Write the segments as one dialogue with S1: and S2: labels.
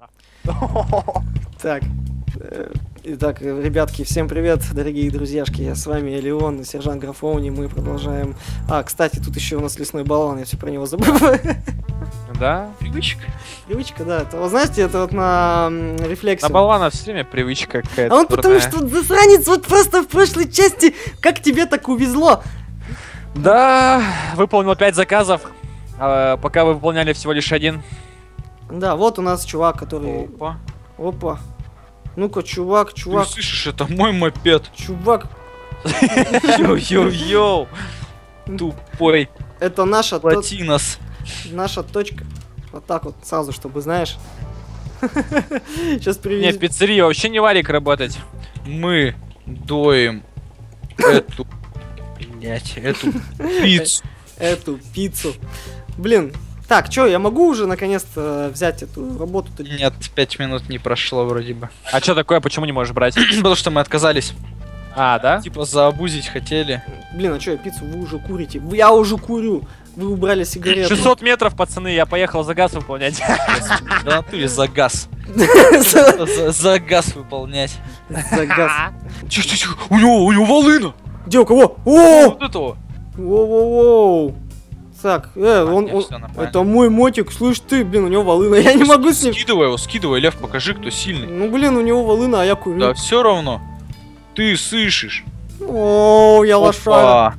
S1: Так. Итак, ребятки, всем привет, дорогие друзьяшки. С вами Леон и сержант Графоуни. Мы продолжаем. Кстати, тут еще у нас лесной баллон, я все про него забыл.
S2: Да, привычка.
S1: Привычка, да. Это, вы знаете, это вот на рефлексе.
S2: На болвана все время привычка какая-то.
S1: А он потому что засранец вот просто в прошлой части, как тебе так увезло.
S2: Да, выполнил 5 заказов, пока вы выполняли всего лишь один.
S1: Да, вот у нас чувак, который...
S2: Опа.
S1: Опа. Ну-ка, чувак.
S2: Ты слышишь, это мой мопед.
S1: Чувак.
S2: Йоу-йоу-йоу. Тупой.
S1: Это наша...
S2: Платинос.
S1: Наша точка. Вот так вот, сразу, чтобы, знаешь. Сейчас привезем.
S2: Не, в пиццерии вообще не варик работать. Мы доим эту... Блять, эту пиццу.
S1: Эту пиццу. Блин. Так, чё, я могу уже наконец-то взять эту работу-то?
S3: Нет, 5 минут не прошло вроде бы.
S2: А что такое, почему не можешь брать?
S3: Потому что мы отказались.
S2: А, да?
S3: Типа заобузить хотели.
S1: Блин, а чё, я пиццу вы уже курите? Я уже курю. Вы убрали сигарету.
S2: 600 метров, пацаны, я поехал за газ выполнять.
S3: Да натуре за газ. За газ выполнять.
S1: За газ.
S3: Тихо, у него волына!
S1: Где, у кого? О!
S3: Вот этого.
S1: Воу-воу-воу. Так, это мой мотик, слышь ты, блин, у него волына, я не могу с ним...
S3: Скидывай, Лев, покажи, кто сильный.
S1: Ну, блин, у него волына, а я курю.
S3: Да все равно. Ты слышишь.
S1: О, я лошара.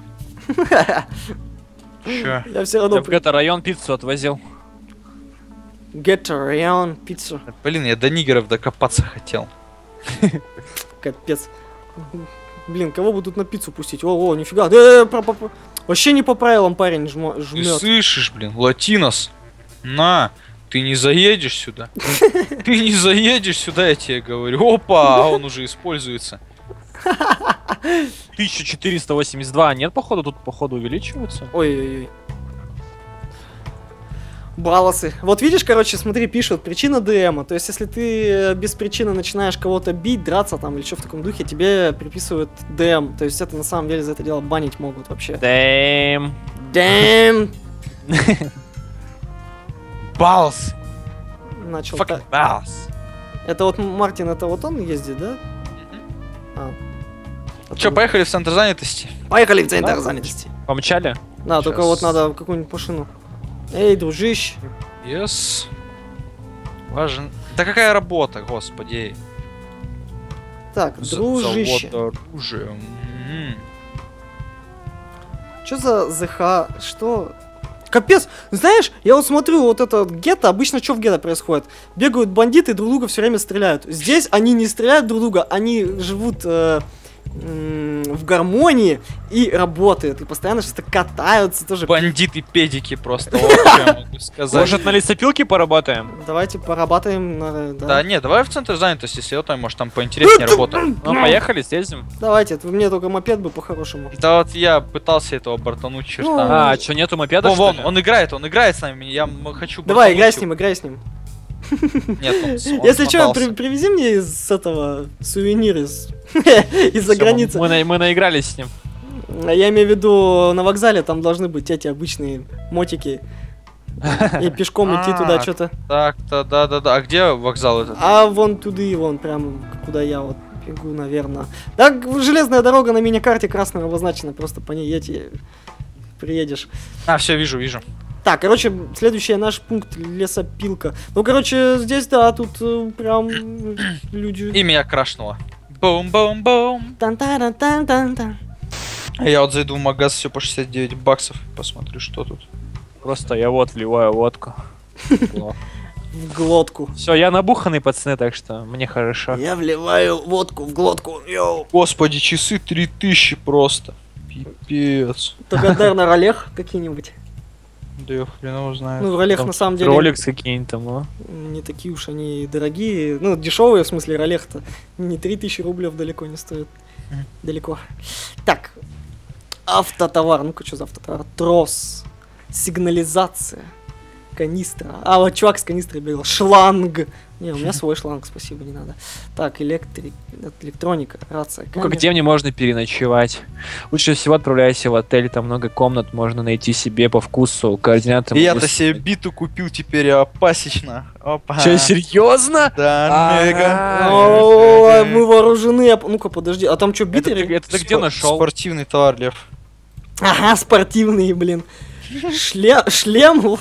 S3: Чё?
S1: Я все равно...
S2: Я в гетто-район пиццу отвозил.
S1: Get-around пиццу.
S3: Блин, я до нигеров докопаться хотел.
S1: Капец. Блин, кого бы тут на пиццу пустить? О, нифига. Вообще не по правилам парень жмет.
S3: Ты слышишь, блин, Латинос? На, ты не заедешь сюда. Ты не заедешь сюда, я тебе говорю. Опа, а он уже используется.
S2: 1482. Нет, походу, тут походу увеличиваются.
S1: Ой-ой-ой. Балласы. Вот видишь, короче, смотри, пишут, причина ДМа. То есть, если ты без причины начинаешь кого-то бить, драться там или что в таком духе, тебе приписывают ДМ. То есть, это на самом деле за это дело банить могут вообще.
S2: Дэм.
S1: Дэм.
S3: Балс.
S1: Начал
S3: Fucking
S1: так.
S3: балс.
S1: Это вот Мартин, это вот он ездит, да?
S3: Че, поехали в центр занятости?
S1: Поехали в центр занятости.
S2: Помчали?
S1: Да, только вот надо какую-нибудь машину. Эй, дружище.
S3: Yes. Важен. Да какая работа, господи.
S1: Так, дружище.
S3: Завод оружия.
S1: Что за ЗХ? Что? Капец, знаешь, я вот смотрю, вот это гетто, обычно что в гетто происходит? Бегают бандиты, друг друга все время стреляют. Здесь они не стреляют друг друга, они живут в гармонии и работают, и постоянно что-то катаются тоже.
S3: Бандиты-педики просто, вот что я могу сказать.
S2: Может, на лесопилке поработаем?
S1: Давайте порабатываем.
S3: Да не, давай в центр занятости, если это, может там поинтереснее работа.
S2: Ну, поехали, съездим.
S1: Давайте, мне только мопед бы по-хорошему.
S3: Да вот я пытался этого бортануть черта.
S2: А, что, нету мопеда, что
S3: Вон,
S2: ли?
S3: он играет с нами, я хочу
S1: Давай, играй
S3: бортануть
S1: с ним.
S3: Нет, он
S1: Если что,
S3: смотался.
S1: привези мне из этого сувенир из-за границы.
S2: Мы наигрались с ним.
S1: Я имею в виду, на вокзале там должны быть эти обычные мотики. И пешком идти туда что-то.
S3: Так-то, да. А где вокзал этот?
S1: А вон туда и вон, прям куда я вот бегу, наверное. Так, железная дорога на мини-карте красной обозначена, просто по ней едь и приедешь.
S3: А, все, вижу.
S1: Так, короче, следующий наш пункт лесопилка. Ну, короче, здесь, да, тут прям люди...
S3: И меня крашнуло. Бум-бум-бум.
S1: Тан-тан-тан-тан-тан.
S3: А я вот зайду в магаз все по 69 баксов. Посмотрю, что тут.
S2: Просто я вот вливаю водку.
S1: В глотку.
S2: Все, я набуханный, пацаны, так что мне хорошо.
S1: Я вливаю водку в глотку. Йоу.
S3: Господи, часы 3000 просто. Пипец.
S1: Только, наверное, ролех какие-нибудь.
S3: Да я хрен его знает.
S1: Ну, ролех на самом деле...
S2: Роликс какие-нибудь там, а?
S1: Не такие уж они дорогие. Ну, дешевые, в смысле, ролех-то. Не 3000 рублей далеко не стоит. Далеко. Так. Автотовар. Ну-ка, что за автотовар? Трос. Сигнализация. Канистра. А, вот чувак с канистрой бегал. Шланг. Не, у меня свой шланг, спасибо, не надо. Так, электроника, рация.
S2: Ну, где мне можно переночевать? Лучше всего отправляйся в отель, там много комнат, можно найти себе по вкусу, координаты.
S3: Я-то себе биту купил теперь пасечно. Опа.
S2: Че, серьезно?
S3: Да, мега.
S1: О, мы вооружены. Ну-ка, подожди, а там что, биты?
S2: Это ты где нашел?
S3: Спортивный товар, Лев.
S1: Ага, спортивные, блин. Шлем.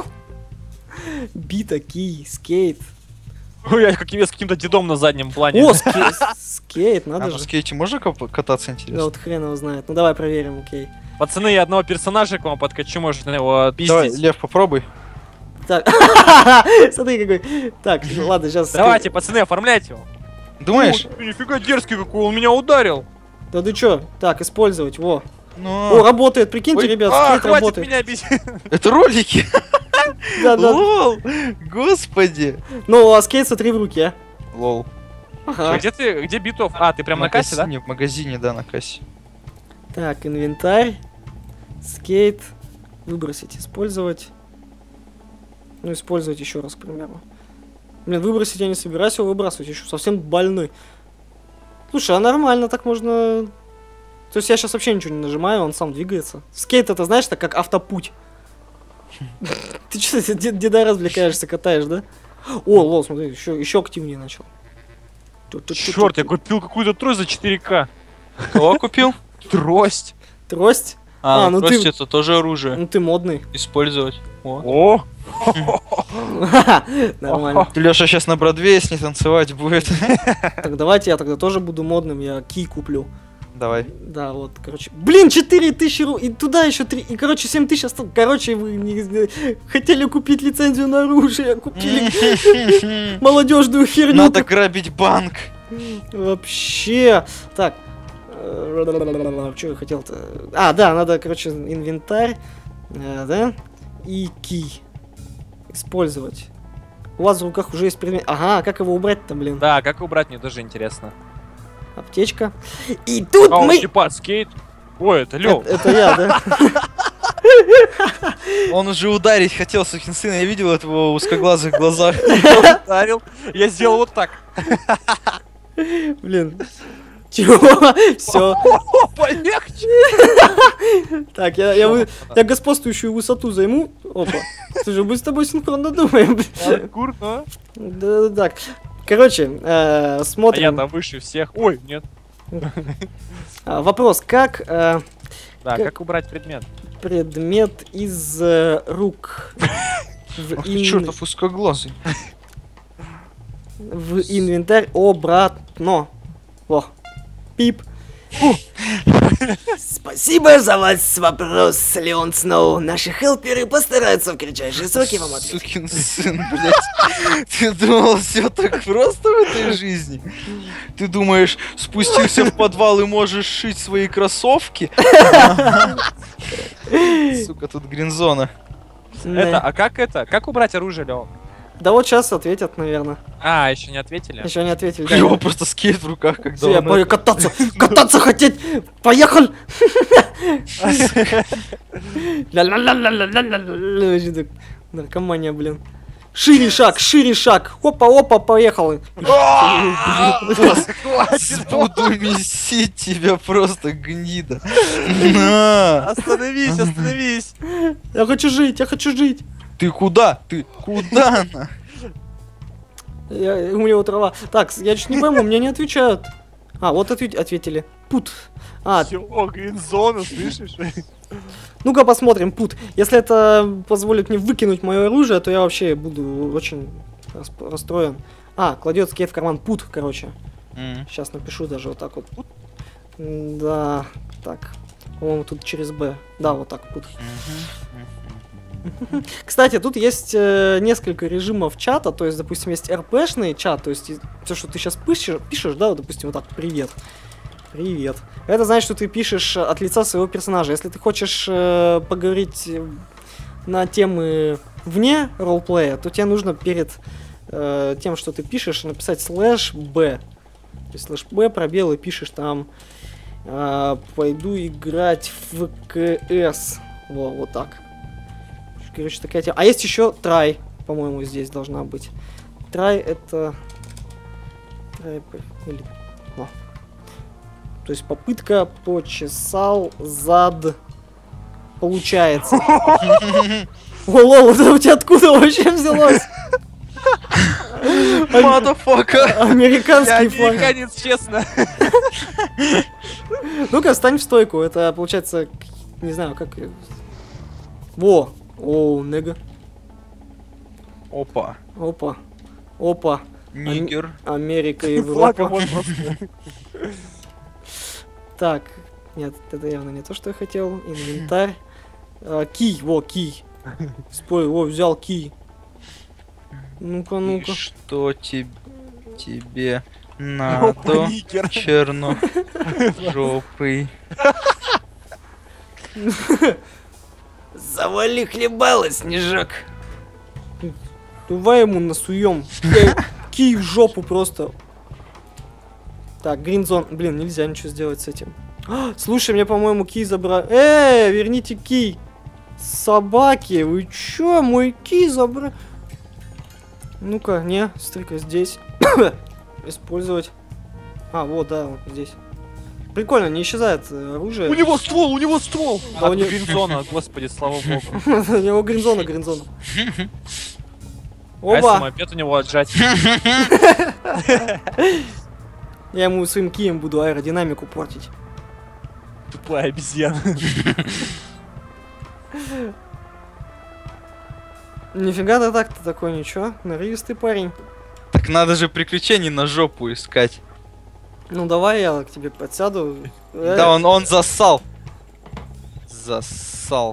S1: Бита, кий, скейт.
S2: Ой, я с каким-то дедом на заднем плане.
S1: О, скейт,
S3: А
S1: надо
S3: на
S1: же.
S3: скейте можно кататься,
S1: Да
S3: интересно?
S1: вот хрен его знает. Ну давай проверим, окей.
S2: Пацаны, я одного персонажа к вам подкачу, можно его
S3: Давай,
S2: пиздить.
S3: Лев, попробуй.
S1: Так, смотри какой. Так, ладно, сейчас.
S2: Давайте, пацаны, оформляйте его.
S3: Думаешь?
S2: О, нифига дерзкий какой, он меня ударил.
S1: Да ты чё? Так, использовать, во. О,
S3: Ну,
S1: работает, прикиньте,
S3: Ой,
S1: ребят, скейт
S2: Хватит
S1: работает.
S2: меня бить.
S3: это ролики.
S1: Да, да.
S3: Лол, господи.
S1: Ну, а скейт смотри в руке.
S3: Лол.
S1: Ага.
S2: Где битов? А, ты прям на кассе, да?
S3: В магазине, да, на кассе.
S1: Так, инвентарь. Скейт. Выбросить, использовать. Ну, использовать еще раз, к примеру. Блин, выбросить я не собираюсь его выбрасывать, еще совсем больной. Слушай, а нормально так можно... То есть я сейчас вообще ничего не нажимаю, он сам двигается. Скейт это, знаешь, так как автопуть. Ты что, деда развлекаешься, катаешь, да? О, лол, смотри, еще активнее начал.
S2: Черт, я купил какую-то трость за 4К.
S3: Кого купил?
S2: Трость.
S1: Трость?
S3: А,
S1: ну
S3: ну
S1: ты-
S3: просто это тоже оружие.
S1: Ну ты модный.
S3: Использовать. О.
S2: О,
S1: Нормально.
S3: Леша сейчас на Бродвее с ней танцевать будет.
S1: Так давайте я тогда тоже буду модным, я кий куплю.
S3: Давай.
S1: Да, вот, короче. Блин, 4000 и туда еще 3. И, короче, 7000 осталось. Короче, вы хотели купить лицензию на оружие, купили молодежную херню.
S3: Надо грабить банк.
S1: Вообще. Так. Что я хотел-то? А, да, надо, короче, инвентарь. Да. И кий. Использовать. У вас в руках уже есть предмет. Ага, как его убрать-то, блин?
S2: да, как убрать, мне тоже интересно.
S1: Аптечка. И тут
S2: А,
S1: мы...
S2: типа, скейт. Ой, это Лёв.
S1: Это я, да?
S3: Он уже ударить хотел, сукин сын. Я видел это в его узкоглазых глазах.
S2: Ударил. Я сделал вот так.
S1: Блин. Чего? Все.
S2: О, полегче.
S1: Так, я господствующую высоту займу. Опа. Слушай, мы с тобой синхронно думаем.
S2: Паркур, а?
S1: Да, так. Короче,
S2: А
S1: смотрим.
S2: я там выше всех. Ой, нет.
S1: Вопрос, как
S2: Да, как убрать предмет?
S1: предмет из рук
S3: Ах ты чертов узкоглазый.
S1: в инвентарь обратно. Во. Пип. Спасибо за ваш вопрос, Леон Сноу. Наши хелперы постараются в кратчайшие сроки вам ответить.
S3: Сукин сын, блядь. Ты думал, все так просто в этой жизни? Ты думаешь, спустился в подвал и можешь шить свои кроссовки? Сука, тут гринзона.
S2: Как убрать оружие, Лёв?
S1: Да вот сейчас ответят, наверное.
S2: А, еще не ответили?
S1: Еще не ответили.
S3: У него просто скейт в руках, когда
S1: Всё, я
S3: он...
S1: пою кататься хотеть. Поехал. Ля-ля-ля-ля-ля-ля-ля-ля. Наркомания, блин. Шире шаг. Опа, поехал.
S3: Буду месить тебя просто, гнида. На.
S2: Остановись.
S1: Я хочу жить.
S3: Ты куда? Ты куда? На?
S1: У него трава. Так, я чуть не пойму, мне не отвечают. А, вот ответили. Пут. А,
S2: Всё, гринзона, слышишь?
S1: ну-ка посмотрим, пут. Если это позволит мне выкинуть мое оружие, то я вообще буду очень расстроен. А, кладет скейт в карман. Пут, короче. Сейчас напишу даже вот так вот. Пут. Да, так. По-моему, тут через Б. Да, вот так, пут. Кстати, тут есть несколько режимов чата, то есть, допустим, есть РПшный чат, то есть все, что ты сейчас пишешь, да, вот, допустим, вот так, привет. Это значит, что ты пишешь от лица своего персонажа. Если ты хочешь поговорить на темы вне ролплея, то тебе нужно перед тем, что ты пишешь, написать /b. То есть /b, пробел, и пишешь там пойду играть в КС. Вот так. короче, такая тема. А есть еще трай, по-моему, здесь должна быть. Трай это... Трай... Или... О. То есть попытка почесал зад... Получается. О, лол, это у тебя откуда вообще взялось?
S3: Motherfucker.
S1: Американский флаг.
S2: Американец, честно.
S1: Ну-ка, встань в стойку. Это получается, не знаю, как... Во! О, нега.
S3: Опа.
S1: Опа. Опа.
S3: Нигер.
S1: Америка и
S2: Флаг
S1: Европа.
S2: вот просто.
S1: Так. Нет, это явно не то, что я хотел. Инвентарь. Кий, во, кий. Спой, во, взял кий. Ну-ка,
S3: И
S1: ну-ка.
S3: что тебе
S2: Опа,
S3: надо,
S2: нигер.
S3: черножопый?
S1: Завали хлебало, Снежок. Давай ему насуем. Кий в жопу просто. Так, гринзон. Блин, нельзя ничего сделать с этим. Слушай, мне, по-моему, кий забрали. Верните кий. Собаки, вы чё? Мой кий забрали. Ну-ка, не, стрика здесь. Использовать. А, вот, да, вот здесь. Прикольно, не исчезает оружие.
S2: У него ствол, у него ствол!
S1: Да у
S2: От
S1: него-
S2: Гринзона, господи, слава богу.
S1: У него гринзона.
S2: А если
S1: Оба!
S2: мопед у него отжать?
S1: Я ему своим кием буду аэродинамику портить.
S2: Тупая обезьяна.
S1: Нифига ты так-то такой, ничего. Норовистый парень.
S3: Так надо же приключений на жопу искать.
S1: Ну давай я к тебе подсяду.
S3: Да, он зассал. Зассал.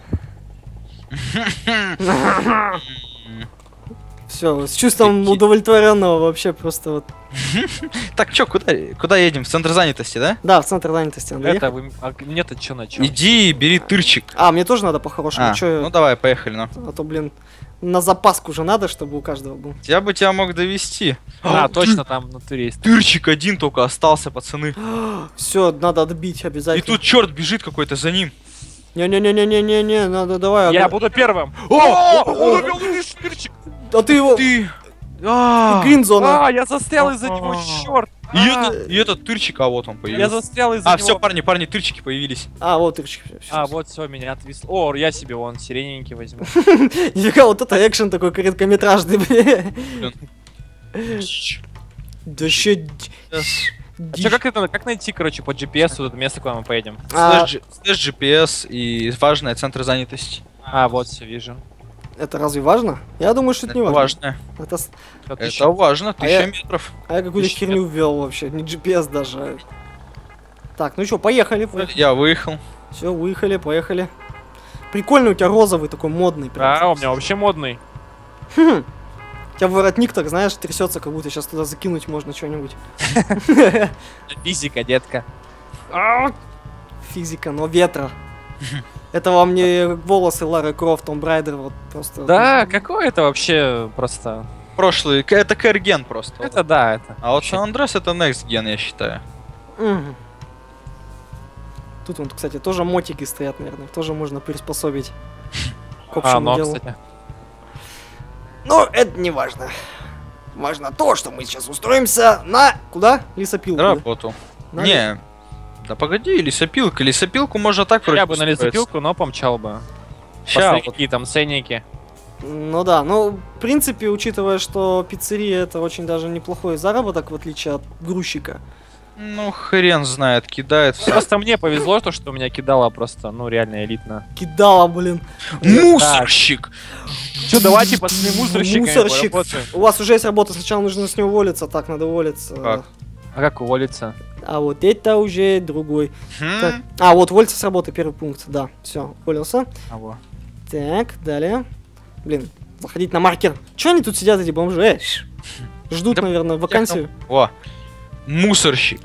S1: Все, с чувством
S3: Какие-
S1: удовлетворенного вообще просто вот.
S3: Так, чё, куда едем? В центр занятости, да?
S1: Да, в центр занятости надо
S2: Это
S1: ехать.
S2: вы... А мне-то чё на чё?
S3: Иди, бери тырчик.
S1: А, мне тоже надо по-хорошему. Чё,
S3: Ну давай, поехали, ну.
S1: а то, блин, на запаску же надо, чтобы у каждого был.
S3: Я бы тебя мог довести.
S2: А, точно, там внутри есть.
S3: Тырчик один только остался, пацаны.
S1: Все, надо отбить
S3: И
S1: обязательно.
S3: тут черт бежит какой-то за ним.
S1: Не-не-не-не-не-не, надо, давай.
S2: Я
S1: ага.
S2: буду первым.
S3: О!
S2: Он убил дырчик.
S1: А ты его...
S3: Ты! А!
S1: Гринзона.
S2: А, я застрял из-за него, черт.
S3: И этот тырчик, а вот он
S2: Я
S3: появился.
S2: застрял из-за
S3: А,
S2: него.
S3: все, парни, тырчики появились.
S1: А, вот тырчик.
S2: А, вот все, меня отвисло. О, я себе вон сирененький возьму.
S1: Нифига, вот это экшен такой короткометражный, бля.
S3: Дичь.
S1: Да ща...
S2: Че, как найти, короче, по GPS вот это место, куда мы поедем?
S3: Слэш GPS и важное центр занятости.
S2: А, вот все, вижу.
S1: Это разве важно? Я думаю, что это не
S3: Это
S1: важно.
S3: важно.
S1: Это...
S3: Это важно, 1000
S1: я-
S3: метров.
S1: А я какую-то
S3: Тысяча
S1: херню ввел вообще, не GPS даже. Так, ну что, поехали.
S3: Я выехал.
S1: Все, выехали, поехали. Прикольный у тебя розовый такой модный. прям.
S2: Да, у меня вообще модный.
S1: Хм. У тебя воротник так, знаешь, трясется, как будто сейчас туда закинуть можно что-нибудь.
S2: Физика, детка.
S1: Физика, но ветра. Это вам не волосы Лары Крофт, Том Брайдер, вот просто.
S2: Да, какой это вообще просто...
S3: Прошлый, это Кэрген просто.
S2: Это да, это.
S3: А вот Сан-Андрес это Next Gen, я считаю.
S1: Мгм. Тут вот, кстати, тоже мотики стоят, наверное, тоже можно приспособить к общему
S2: ну,
S1: делу.
S2: кстати.
S1: Но это не важно. Важно то, что мы сейчас устроимся на... Куда? Лесопилку. да?
S3: Работу.
S1: На
S3: Не. Да погоди, лесопилка. Лесопилку можно так
S2: Я бы на
S3: устроить.
S2: лесопилку, но помчал бы.
S3: Ща,
S2: Посмотри,
S3: вот.
S2: какие там ценники.
S1: Ну да, ну, в принципе, учитывая, что пиццерия это очень даже неплохой заработок, в отличие от грузчика.
S3: Ну, хрен знает, кидает все.
S2: Просто мне повезло, то, что у меня кидало просто, ну, реально элитно.
S1: Кидала, блин.
S3: Мусорщик!
S2: Че, давайте, пацаны, мусорщиками
S1: Мусорщик.
S2: поработаем.
S1: У вас уже есть работа, сначала нужно с него уволиться, так, надо уволиться.
S3: Как?
S2: А как уволиться?
S1: А вот это уже другой.
S3: Хм?
S1: Так. А, вот уволиться с работы, первый пункт, да. Все, уволился.
S2: А, во.
S1: Так, далее. Блин, заходить на маркер. Че они тут сидят, эти бомжи? Ждут,
S3: Да
S1: наверное, вакансию.
S3: О, мусорщик.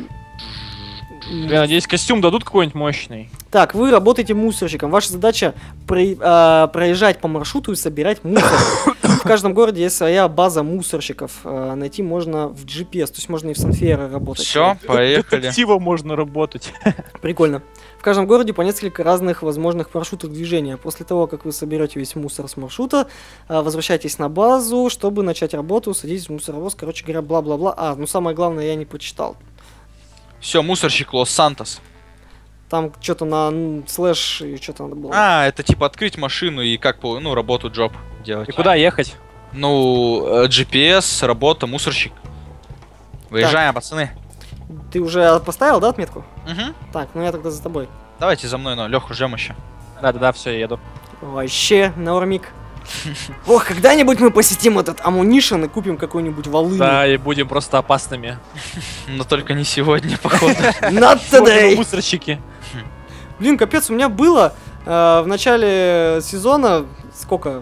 S2: Я надеюсь, костюм дадут какой-нибудь мощный.
S1: Так, вы работаете мусорщиком. Ваша задача проезжать по маршруту и собирать мусор. В каждом городе есть своя база мусорщиков. Найти можно в GPS, то есть можно и в Санфере работать.
S3: Все, поехали.
S2: Детективом можно работать.
S1: Прикольно. В каждом городе по несколько разных возможных маршрутов движения. После того, как вы соберете весь мусор с маршрута, возвращайтесь на базу, чтобы начать работу, садитесь в мусоровоз, короче говоря, бла-бла-бла. Ну самое главное, я не прочитал.
S3: Все, мусорщик Лос-Сантос.
S1: Там что-то на слэш и что-то надо было.
S3: А, это типа открыть машину и как работу, джоб делать.
S2: И куда ехать?
S3: Ну, GPS, работа, мусорщик. Выезжаем, пацаны.
S1: Ты уже поставил, да, отметку?
S3: Угу.
S1: Так, ну я тогда за тобой.
S3: Давайте за мной, но Леху ждем еще.
S2: Да, все, я еду.
S1: Вообще, нормик. Ох, когда-нибудь мы посетим этот амунишн и купим какой-нибудь волыну.
S2: Да, и будем просто опасными.
S3: Но только не сегодня, походу.
S1: Not today!
S2: Мусорщики.
S1: Блин, капец, у меня было в начале сезона сколько?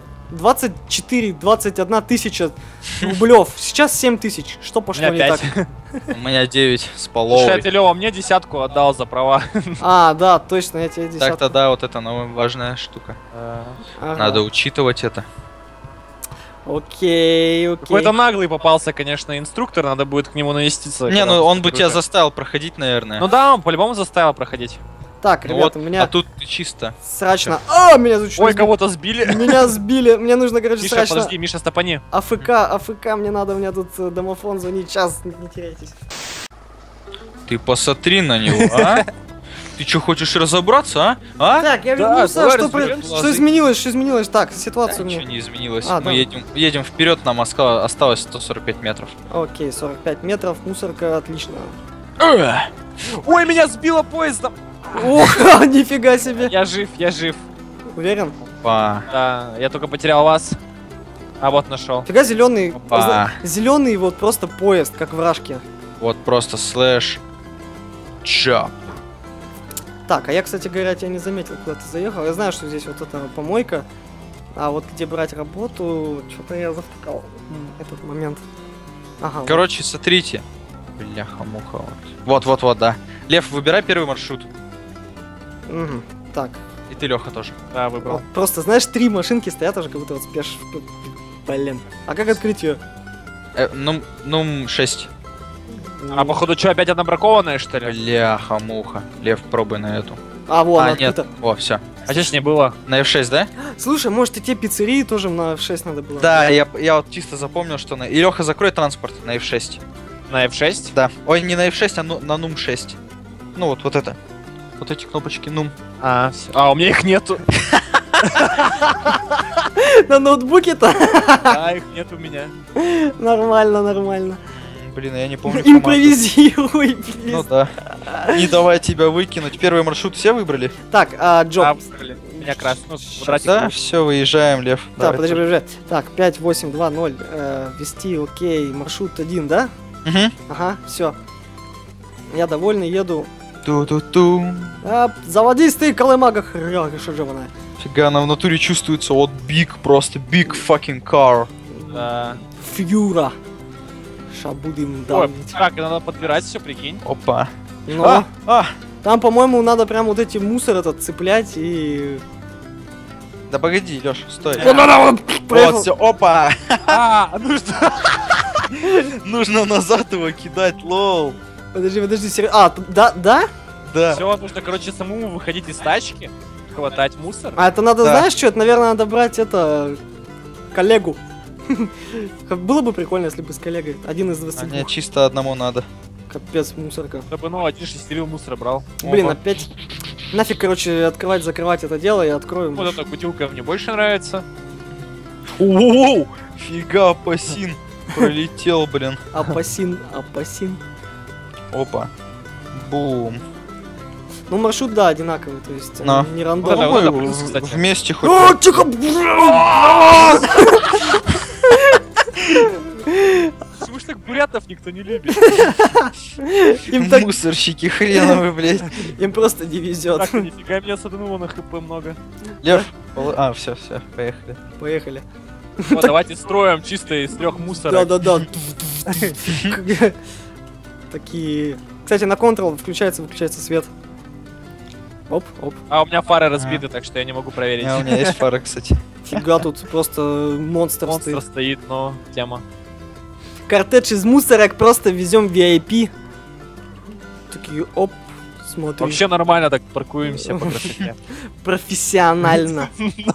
S1: 21 тысяча рублев. Сейчас 7 тысяч. Что пошло не так?
S3: У меня 9 с
S2: Слушай,
S3: половой.
S2: ты, Лёва, мне 10 отдал за права.
S1: А, да, точно, я тебе 10.
S3: Так-то да, вот это важная штука.
S1: Ага.
S3: Надо учитывать это.
S1: Окей.
S2: Какой-то наглый попался, конечно, инструктор, надо будет к нему навеститься.
S3: Не,
S2: когда
S3: ну он бы
S2: инструктор
S3: тебя
S2: уже.
S3: заставил проходить, наверное.
S2: Ну да, он по-любому заставил проходить.
S1: Так,
S3: Ну
S1: ребята,
S3: вот,
S1: у меня
S3: а тут ты чисто.
S1: срачно. А, меня чуть
S2: Ой, кого-то сбили.
S1: Меня сбили. Мне нужно, короче,
S2: Миша,
S1: срочно.
S2: подожди, Миша, стопани.
S1: АФК мне надо, у меня тут домофон звонит. Сейчас, не теряйтесь.
S3: Ты посмотри на него, а? Ты что, хочешь разобраться, а?
S1: Так, я
S2: Да,
S1: вернулся.
S2: давай
S1: Что
S2: разберемся.
S1: изменилось? Что изменилось? Так,
S3: Да,
S1: ситуацию
S3: ничего
S1: мне.
S3: не изменилось.
S1: А,
S3: Мы
S1: да.
S3: едем вперед, нам осталось 145 метров.
S1: Окей, 45 метров, мусорка, отлично.
S2: Ой, меня сбило поездом.
S1: Ох, нифига себе.
S2: Я жив.
S1: Уверен?
S3: Опа.
S2: Да, я только потерял вас. А вот нашел.
S1: Фига зеленый.
S3: Опа.
S1: Зеленый вот просто поезд, как в Рашке.
S3: Вот просто слэш. Чоп.
S1: Так, а я, кстати говоря, тебя не заметил, куда ты заехал. Я знаю, что здесь вот эта помойка. А вот где брать работу, что-то я завтыкал этот момент. Ага.
S3: Короче, смотрите. Бляха-муха. Вот, да. Лев, выбирай первый маршрут.
S1: Угу. Так.
S3: И ты, Леха, тоже.
S2: Да, выбрал.
S1: Вот просто, знаешь, 3 машинки стоят уже, как будто вот спешишь. Блин. А как открыть ее?
S3: Ну, 6.
S2: А походу, что, опять одна бракованная, что ли?
S3: Бляха-муха. Лев, пробуй на эту.
S1: А, вон,
S3: А,
S1: открыто.
S3: нет. О, все.
S2: А здесь не было.
S3: На F6, да?
S1: Слушай, может и те пиццерии тоже на F6 надо было?
S3: Да, я вот чисто запомнил, что на... И Леха, закрой транспорт на F6.
S2: На F6?
S3: Да. Ой, не на F6, а на NUM 6. Ну вот это. Вот эти кнопочки NUM.
S2: А, всё. А, у меня их нету.
S1: На ноутбуке-то?
S2: Да, их нет у меня.
S1: Нормально.
S3: Блин, я не помню команду.
S1: Импровизируй, блин.
S3: Ну да. Не давай тебя выкинуть. Первый маршрут все выбрали?
S1: Так, Джоб.
S2: А, блин, меня красный. Ну, квадратик.
S3: Да, все, выезжаем, Лев.
S1: Так,
S3: Давай.
S1: подожди. Так, 5, 8, 2, 0. Ввести, окей. Маршрут 1, да?
S3: Угу.
S1: Ага, все. Я довольный, еду.
S3: Ту-ту-ту.
S1: Заводись ты, колымага шажеваная.
S3: Фига, она в натуре чувствуется вот big, просто big fucking car.
S2: Да.
S1: Фьюра. Будем
S2: Ой,
S1: давить.
S2: так, надо подбирать все, прикинь.
S3: Опа.
S1: Но
S3: А!
S1: там, по-моему, надо прям вот эти мусор этот цеплять и...
S3: Да погоди, Лёш, стой.
S1: Вот,
S3: Вот, все, опа!
S2: А, ну что?
S3: Нужно назад его кидать, лол.
S1: Подожди, серьезно. Да?
S3: Да.
S2: Все, нужно, короче, самому выходить из тачки, хватать мусор.
S1: А это надо,
S3: Да.
S1: знаешь что, это, наверное, надо брать это... коллегу. Было бы прикольно, если бы с коллегой. Один из
S3: А
S1: 22.
S3: мне чисто одному надо.
S1: Капец, мусорка.
S2: Чтобы, ну, один шестерил мусор брал.
S1: Блин,
S3: Опа.
S1: опять... Нафиг, короче, открывать-закрывать это дело, я открою.
S2: Вот эта бутылка мне больше нравится.
S3: Оу! Фига, апасин пролетел, блин.
S1: Апасин.
S3: Опа. Бум.
S1: Ну, маршрут, да, одинаковый, то есть
S3: На.
S1: не
S2: Вот
S1: рандом.
S2: это
S3: Попробуй
S2: плюс, кстати.
S3: вместе хоть.
S1: О, тихо!
S2: Почему ж так бурятов никто не любит?
S1: Им так-
S3: Мусорщики хреновые, блядь.
S1: Им просто не везет.
S2: Так, нифига меня садануло на хп много.
S3: Лев. все, поехали.
S1: Поехали.
S2: Вот, давайте строим чисто из 3 мусора.
S1: Да. Такие. Кстати, на Ctrl выключается свет. Оп.
S2: А у меня фары разбиты, так что я не могу проверить.
S3: У меня есть фара, кстати.
S1: Фига, тут просто монстр
S2: Монстр
S1: стоит.
S2: стоит, но тема.
S1: Кортеж из мусорок, просто везем VIP. Такие, оп, смотрим.
S2: Вообще нормально так паркуемся по красоте.
S1: Профессионально.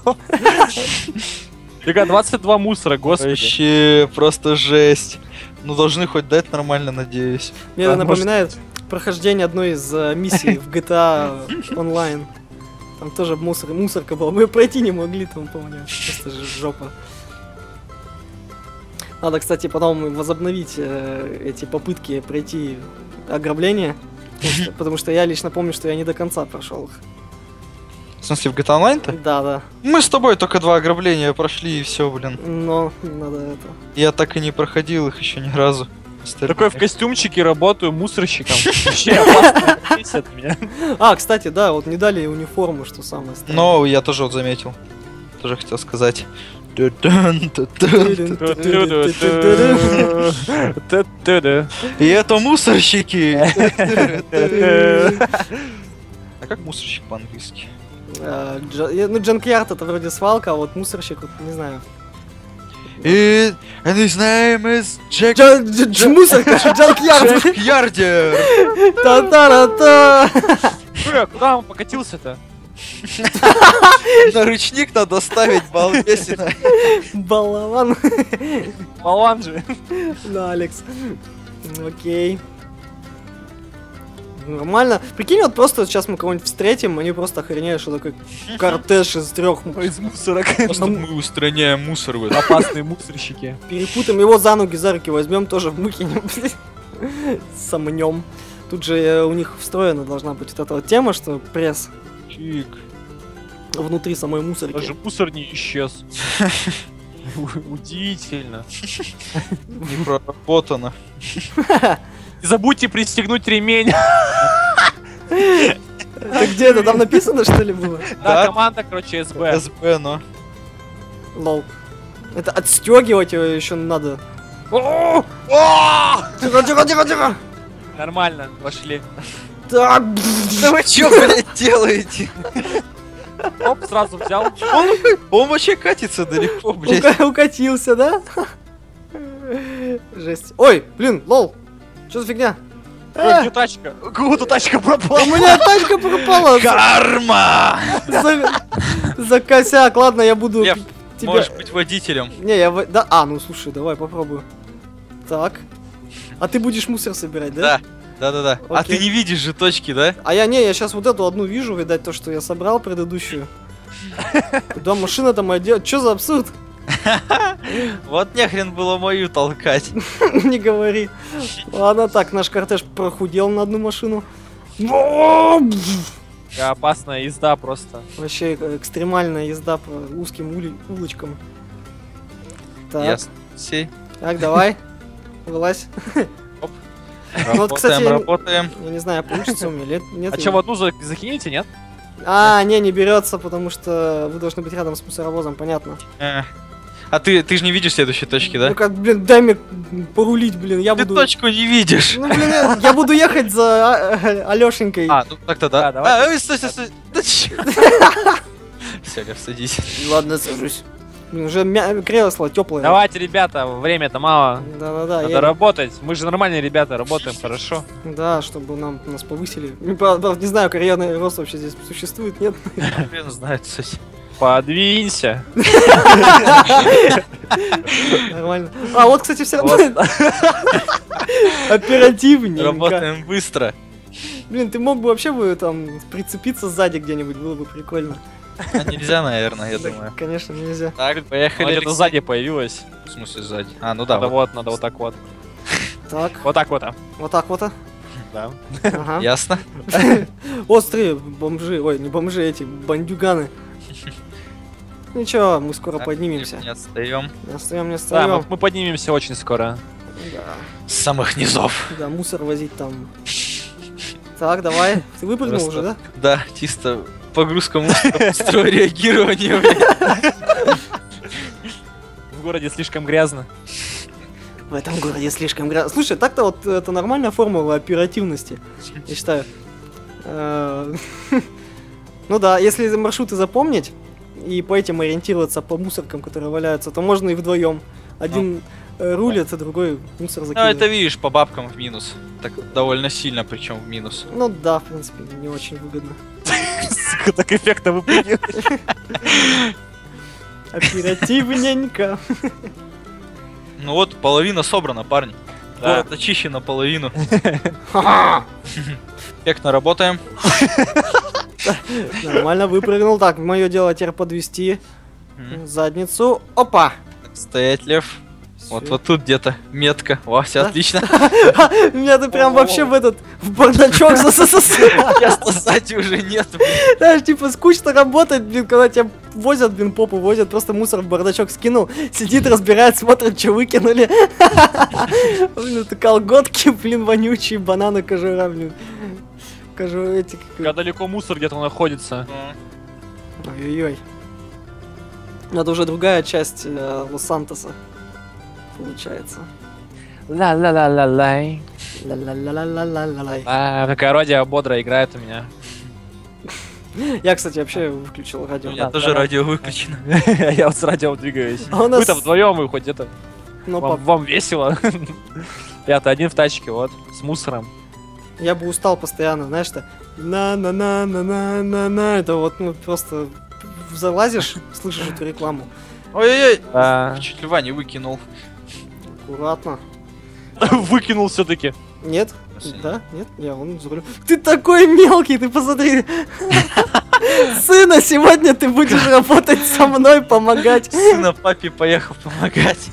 S2: Фига, 22 мусора, господи.
S3: Вообще, просто жесть. Ну, должны хоть дать нормально, надеюсь.
S1: Мне это
S2: А, может-
S1: напоминает прохождение одной из миссий в GTA Online. Там тоже мусорка была. Мы пройти не могли, там, помню. Просто же жопа. Надо, кстати, потом возобновить эти попытки пройти ограбление. Потому что я лично помню, что я не до конца прошел их.
S3: В смысле, в GTA Online-то?
S1: Да, да.
S3: Мы с тобой только 2 ограбления прошли, и все, блин.
S1: Но надо это.
S3: Я так и не проходил их еще ни разу.
S2: Такой в костюмчике работаю мусорщиком. Вообще опасно профессия от меня.
S1: А, кстати, да, вот не дали униформу, что самое странное.
S3: Но я тоже вот заметил. Тоже хотел сказать.
S2: Ту-ту-ду.
S3: И это мусорщики! А как мусорщик по-английски?
S1: Ну, джанкьярд это вроде свалка, а вот мусорщик, вот, не знаю.
S3: And his name is Jack
S1: Мусорка, джанкьярд!
S3: Ярдер!
S1: Та-та-ра-та!
S2: Куда он покатился-то?
S3: На ручник надо ставить, балбесина.
S1: Балаван.
S2: Балан же.
S1: Да, Алекс. Окей. Нормально. Прикинь, вот просто сейчас мы кого-нибудь встретим, они просто охренеют, что такой кортеж из 3
S2: Из мусорок.
S3: Просто мы устраняем мусор в этом.
S2: Опасные мусорщики.
S1: перепутаем, его за ноги, за руки возьмем, тоже выкинем, блин. Сомнем. Тут же у них встроена должна быть вот эта вот тема, что пресс
S3: Чик.
S1: внутри самой мусорки.
S2: Даже мусор не исчез. Удивительно.
S3: Не проработано.
S2: Не забудьте пристегнуть ремень.
S1: Это где это? Там написано, что ли, было?
S2: Да, команда, короче, СБ.
S3: СБ, но.
S1: Лол. Это отстегивать его еще надо.
S2: О!
S1: Тихо, тихо, тихо, тихо!
S2: Нормально, пошли.
S1: Так,
S3: Да вы чё, блядь, делаете?
S2: Оп, сразу взял.
S3: Он вообще катится далеко, блядь.
S1: укатился, да? Жесть. Ой, блин, лол. Что за фигня?
S2: Ой, где тачка? У кого-то тачка пропала.
S1: У меня тачка пропала.
S3: Карма!
S1: За косяк. Ладно, я буду
S3: Лев,
S1: тебя...
S3: можешь быть водителем.
S1: Не, я... Да, а, ну слушай, давай попробую. Так. А ты будешь мусор собирать, да?
S3: Да. Да. А
S1: Окей.
S3: ты не видишь же точки, да?
S1: А я сейчас вот эту одну вижу, видать, то, что я собрал предыдущую. Куда машина-то моя делает? Чё за абсурд?
S3: Вот нехрен было мою толкать.
S1: Не говори. Ладно, так, наш кортеж прохудел на одну машину.
S2: Опасная езда просто.
S1: Вообще экстремальная езда по узким улочкам. Так,
S3: Ясно. Сей.
S1: так, давай. Вылазь.
S3: Оп.
S1: Вот, кстати,
S3: Работаем.
S1: я не знаю, получится у меня или нет.
S2: А что, в одну закинете, нет?
S1: А, не берется, потому что вы должны быть рядом с мусоровозом, понятно.
S3: А ты же не видишь следующей точки, да?
S1: Ну как, блин, дай мне порулить, блин, я
S3: Ты
S1: буду...
S3: точку не видишь.
S1: Ну, блин, я буду ехать за Алёшенькой.
S3: А, ну так-то да.
S2: Да, давай.
S3: Стой. Да чё? Все, Лев, садись.
S1: Ладно, сажусь. Блин, уже кресло теплое.
S2: Давайте, ребята, время-то мало.
S1: Да-да-да.
S2: Надо работать. Мы же нормальные ребята, работаем хорошо.
S1: Да, чтобы нас повысили. Ну, правда, не знаю, карьерный рост вообще здесь существует, нет?
S3: Хрен знает, кстати.
S2: Подвинься.
S1: Нормально. А, вот, кстати, все равно
S2: Вот.
S1: оперативненько.
S3: Работаем быстро.
S1: Блин, ты мог бы вообще бы там прицепиться сзади где-нибудь, было бы прикольно.
S3: А нельзя, наверное, я
S1: Да,
S3: думаю.
S1: конечно, нельзя.
S3: Так, поехали.
S2: Она где-то
S3: Алексей.
S2: сзади появилась.
S3: В смысле сзади? А, ну да.
S2: Надо
S3: вот.
S2: надо вот так вот.
S1: Так,
S2: Вот так вот.
S1: вот так вот.
S2: Да.
S1: Ага.
S3: Ясно.
S1: Острые бомжи, ой, не бомжи, эти бандюганы. Ничего, мы скоро
S3: Так,
S1: поднимемся.
S3: Не отстаем.
S1: Не отстаем, не
S2: Да,
S1: отстаем.
S2: мы поднимемся очень скоро.
S1: Да,
S3: С самых низов.
S1: да, мусор возить там. Так, давай. Ты выпрыгнул
S3: Просто-
S1: уже, да?
S3: Да, чисто погрузка мусора, быстрое реагирование, блядь.
S2: В городе слишком грязно.
S1: В этом городе слишком грязно. Слушай, так-то вот это нормальная формула оперативности, я считаю. Ну да, если маршруты запомнить, и по этим ориентироваться по мусоркам, которые валяются, то можно и вдвоем. Один рулит, а другой мусор
S3: Ну,
S1: закидывает.
S3: это видишь, по бабкам в минус. Так довольно сильно, причем в минус.
S1: Ну да, в принципе, не очень выгодно.
S4: Сука, так эффектно выпрыгивает.
S1: Оперативненько.
S3: Ну вот, половина собрана, парни.
S4: Да.
S3: Город очищен наполовину.
S1: Ха-ха.
S3: Эффектно работаем.
S1: Нормально выпрыгнул. Так, мое дело теперь подвести задницу. Опа!
S3: Стоять, лев. Вот,
S1: Всё.
S3: вот тут где-то метка. О, все
S1: Да?
S3: отлично.
S1: Меня ты прям вообще в бардачок засосал.
S3: Места сзади уже нет, блин.
S1: Знаешь, типа скучно работать, блин, когда тебя возят, блин, попу возят, просто мусор в бардачок скинул, сидит, разбирает, смотрит, что выкинули. Блин, это колготки, блин, вонючие, бананы, кожура, блин. Эти...
S4: Когда далеко мусор где-то находится.
S1: Ой-ой-ой. Это уже другая часть Лос-Сантоса. Получается.
S4: Ла-ла-ла-ла-лай.
S1: Ла-ла-ла-ла-ла-ла-лай.
S4: Такая радио бодро играет у меня.
S1: Я, кстати, вообще выключил
S3: У
S1: радио.
S3: меня
S4: Да,
S3: тоже
S4: давай.
S3: радио выключено.
S4: Я вот с радио двигаюсь.
S1: А у нас-
S4: Вы-то вдвоем вы хоть это.
S1: Но
S4: Вам весело. Я-то один в тачке, вот, с мусором.
S1: я бы устал постоянно, знаешь, что на-на-на-на-на-на-на. Это вот, ну, просто залазишь, слышишь эту рекламу.
S3: Ой-ой-ой.
S4: Да.
S3: Чуть льва не выкинул.
S1: Аккуратно.
S4: Выкинул все-таки.
S1: Нет?
S3: Спасибо.
S1: Да? Нет? Я вон за рулем. Ты такой мелкий, ты посмотри. Сына, сегодня ты будешь работать со мной, помогать.
S3: Сына папе поехал помогать.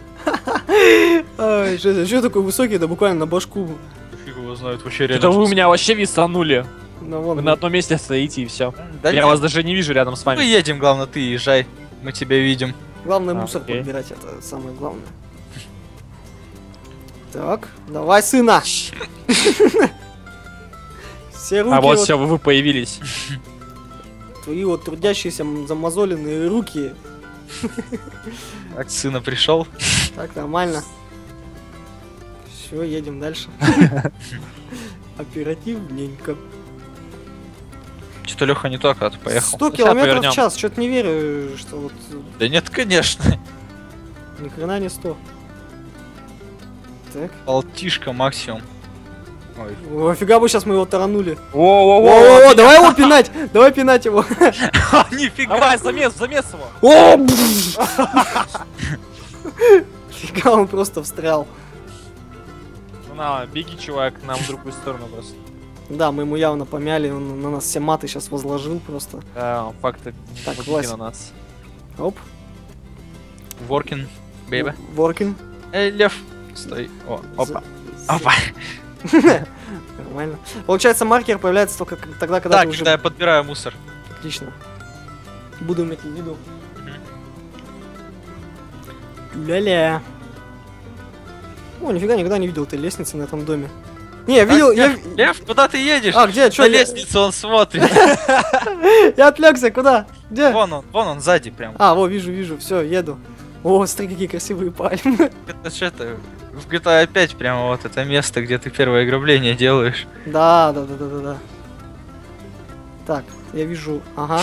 S1: Ой, что такой высокий, да буквально на башку.
S3: Фиг его знает, вообще реально.
S4: Это вы меня вообще висанули.
S1: Ну, вон,
S4: Вы на одном месте стоите и все.
S3: Да
S4: Я
S3: нет,
S4: вас даже не вижу рядом с
S3: мы
S4: вами.
S3: едем, главное, ты езжай. Мы тебя видим.
S1: Главное
S4: А,
S1: мусор
S4: окей.
S1: подбирать, это самое главное. Так, давай, сына. Все руки,
S4: А вот
S1: вот
S4: все, вы появились.
S1: твои вот трудящиеся замазоленные руки.
S3: Так, сына пришел.
S1: Так, нормально. Все, едем дальше. Оперативненько.
S3: Что-то Леха не так, а ты поехал.
S1: 100
S4: Сейчас
S1: километров
S4: повернем.
S1: в час, что-то не верю, что вот
S3: Да нет, конечно.
S1: ни хрена не 100. Так.
S3: Полтишка максимум. Ой.
S1: О, фига бы сейчас мы его таранули.
S4: О,
S1: О, давай его пинать! Давай пинать его!
S3: Нифига.
S4: Давай, замес его.
S1: О! Фига, он просто встрял.
S4: Ну на, беги, чувак, нам в другую сторону просто.
S1: Да, мы ему явно помяли, он на нас все маты сейчас возложил просто.
S4: Да, факты
S1: Так,
S4: побеги
S1: Вася.
S4: на нас.
S1: Оп.
S3: Воркин, бейба.
S1: Воркин.
S3: Эй, лев. Стой. О, опа. Опа.
S1: Нормально. Получается, маркер появляется только тогда, когда
S3: Так,
S1: ты уже...
S3: когда я подбираю мусор.
S1: Отлично. Буду иметь в виду. Ля-ля. О, нифига, никогда не видел этой лестницы на этом доме. Не, я видел, я...
S3: Лев, куда ты едешь?
S1: А, где, чё?
S3: На лестницу он смотрит.
S1: Я отвлекся, куда? Где?
S3: Вон он сзади прям.
S1: А, во, вижу, все, еду. О, смотри, какие красивые пальмы.
S3: Это ж это, в GTA 5 прямо вот это место, где ты первое ограбление делаешь.
S1: Да. Так, я вижу, ага,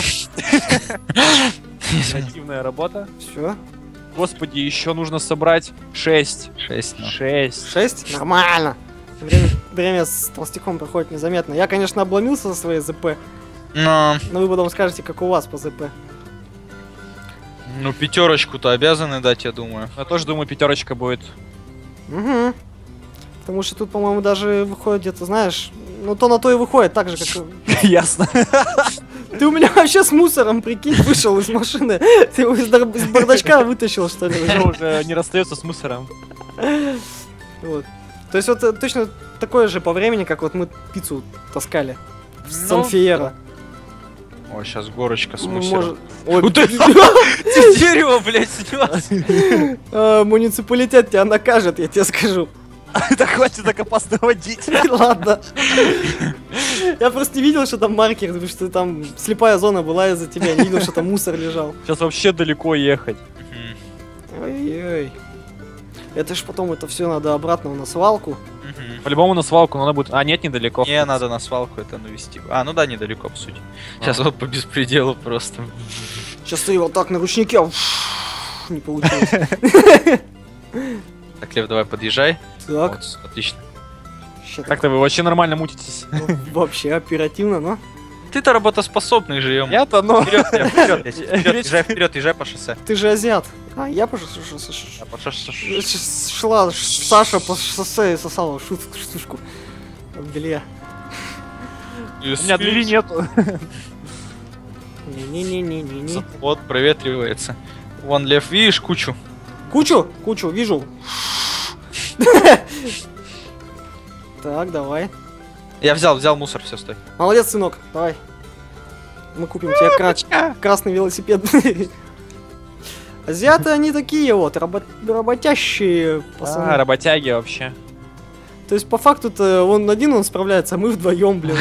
S4: Активная работа.
S1: все.
S4: Господи, еще нужно собрать 6.
S3: 6, ну.
S4: 6.
S1: 6? Нормально. Время с толстяком проходит незаметно. Я, конечно, обломился со своей ЗП,
S3: Но,
S1: но вы потом скажете, как у вас по ЗП.
S3: ну, пятерочку-то обязаны дать, я думаю.
S4: Я тоже думаю, пятерочка будет.
S1: Угу. Потому что тут, по-моему, даже выходит где-то, знаешь, ну то на то и выходит, так же, как...
S4: Ясно.
S1: Ты у меня вообще с мусором, прикинь, вышел из машины. Ты его из бардачка вытащил, что ли?
S4: Уже не расстается с мусором.
S1: Вот. То есть вот точно такое же по времени, как вот мы пиццу таскали с
S3: Ну,
S1: Сан-Фиеро.
S3: О, сейчас горочка с
S1: Ну,
S3: мусором.
S1: Ой,
S3: Вот это дерево, блядь, снес.
S1: муниципалитет тебя накажет, я тебе скажу.
S4: Да хватит так опасно водить.
S1: Ладно. Я просто не видел, что там маркер, потому что там слепая зона была из-за тебя, не видел, что там мусор лежал.
S4: Сейчас вообще далеко ехать.
S1: Ой-ой. Это ж потом это все надо обратно на свалку.
S4: По-любому на свалку надо будет. А, нет, недалеко.
S3: Не, надо на свалку это навести. А, ну да, недалеко, по сути. Сейчас вот по беспределу просто.
S1: Сейчас ты вот так на ручнике. Не получилось.
S3: Так, Лев, давай подъезжай.
S1: Так,
S3: Вот, отлично.
S1: ща так,
S4: Как-то вы вообще нормально мутитесь.
S1: вообще оперативно, но.
S3: Ты-то работоспособный же, ё-моё.
S4: Я-то, ну...
S3: Вперед, Лев, вперед, езжай по шоссе.
S1: Ты же азиат. А, я пошел.
S3: Да, по шоссе.
S1: Шла Саша по шоссе и сосала штучку от белья.
S4: У меня двери нету.
S1: Не-не-не-не-не.
S3: Вот, проветривается. Вон, Лев, видишь кучу?
S1: Кучу, вижу. Так, давай.
S3: Я взял мусор, все, стой.
S1: Молодец, сынок, давай. Мы купим тебе красный велосипед. Азиаты, они такие вот, работящие пацаны.
S4: А, работяги вообще.
S1: То есть, по факту-то, он один он справляется, а мы вдвоем, блин.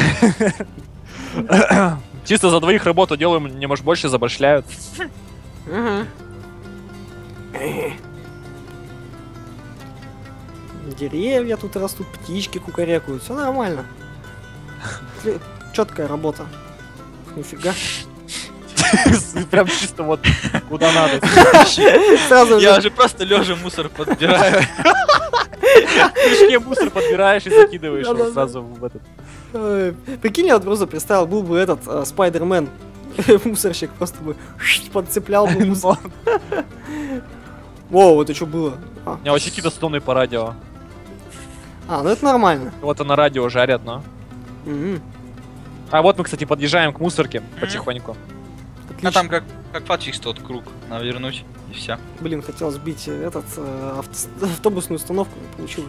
S4: Чисто за двоих работу делаем, мне, может, больше забашляют.
S1: Деревья тут растут, птички кукарекают, все нормально. Четкая работа. Нифига.
S4: Прям чисто вот куда надо.
S1: Сразу
S3: Я
S1: же.
S3: уже просто лежа мусор подбираю.
S4: В мешке мусор подбираешь и закидываешь его
S1: Да-да-да.
S4: сразу в этот.
S1: Прикинь, я вот просто представил, был бы этот Спайдермен, мусорщик, просто бы подцеплял бы мусор. Воу, это что было?
S4: У меня вообще какие-то стоны по радио.
S1: Ну это нормально.
S4: Вот на радио жарят, но.
S1: Мгм.
S4: А вот мы, кстати, подъезжаем к мусорке потихоньку.
S3: А там как фатчик тот круг, надо вернуть, и все.
S1: Блин, хотел сбить автобусную установку, не получилось.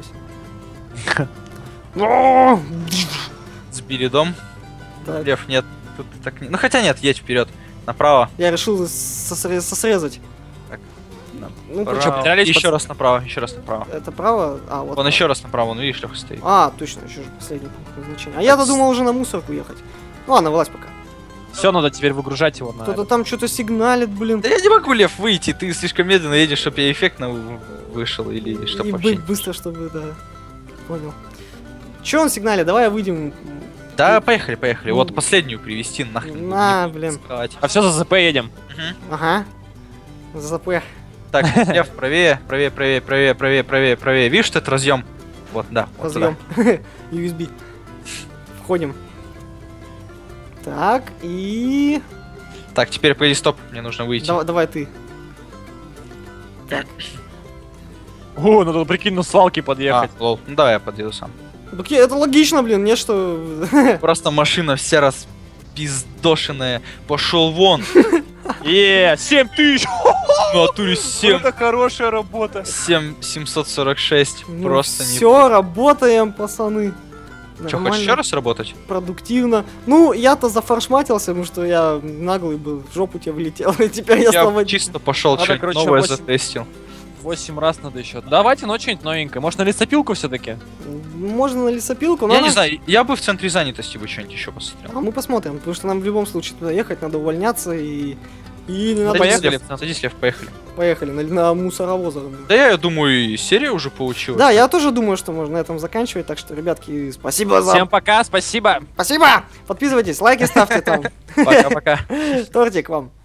S3: Сбили дом.
S1: Так,
S3: Лев, нет, тут так не... Ну хотя нет, едь вперед, направо.
S1: я решил сосрезать.
S3: Так,
S1: Ну,
S3: Право.
S4: что, потерялись,
S3: Еще
S4: пацаны?
S3: раз направо, еще раз направо.
S1: это право? А, вот.
S3: Вон еще раз направо, вон видишь, Леха стоит.
S1: Точно, еще же последний пункт назначения. А я-то думал уже на мусорку ехать. Ну ладно, вылазь пока.
S4: Все, надо теперь выгружать его на.
S1: Кто-то там что-то сигналит, блин.
S3: Да я не могу, Лев, выйти, ты слишком медленно едешь, чтобы я эффектно вышел, или чтоб
S1: И
S3: вообще...
S1: быть быстро, чтобы, да. Понял. Че он сигналит? Давай выйдем.
S3: Да, поехали. Вот последнюю привезти нахрен.
S1: На,
S3: не буду
S1: блин.
S3: рисковать.
S4: А все за ЗП едем.
S3: Мгм.
S1: Ага. ЗП.
S3: Так, Лев, правее. Видишь, что это разъем? Вот, да. Вот сюда.
S1: Разъем. USB. Входим. Так, и...
S3: Так, теперь погоди, стоп, мне нужно выйти.
S1: Давай ты.
S4: О, надо, прикинь, на свалке подъехать.
S3: Лол. Ну давай я подъеду сам.
S1: Так это логично, блин, не что...
S3: Просто машина вся распиздошенная. Пошел вон.
S4: 7000!
S3: В натуре 7.
S4: Это хорошая работа.
S3: 746. Просто не...
S1: Все, работаем, пацаны.
S3: Че,
S1: Нормально,
S3: хочешь еще раз работать?
S1: продуктивно. Ну, я-то зафаршматился, потому что я наглый был, в жопу тебе влетел, и теперь я стал
S3: Я
S1: водить.
S3: чисто пошел,
S4: Надо,
S3: что-нибудь
S4: короче,
S3: новое
S4: 8.
S3: затестил.
S4: 8 раз надо еще. Давайте, ну что-нибудь новенькое. Может, на лесопилку все-таки?
S1: Можно на лесопилку, но
S3: Я
S1: она-
S3: не знаю, я бы в центре занятости бы что-нибудь еще посмотрел.
S1: А мы посмотрим, потому что нам в любом случае туда ехать, надо увольняться и надо
S3: Садись,
S4: поехали.
S3: Лев, садись, Лев, поехали.
S1: поехали на мусоровозах.
S3: Да я думаю, и серия уже получилась.
S1: Да, я тоже думаю, что можно на этом заканчивать, так что, ребятки, спасибо за...
S4: Всем пока, спасибо.
S1: Спасибо! Подписывайтесь, лайки ставьте там.
S3: Пока-пока.
S1: Тортик вам.